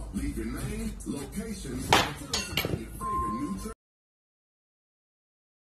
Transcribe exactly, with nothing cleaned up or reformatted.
Leave your name, location, and tell us about your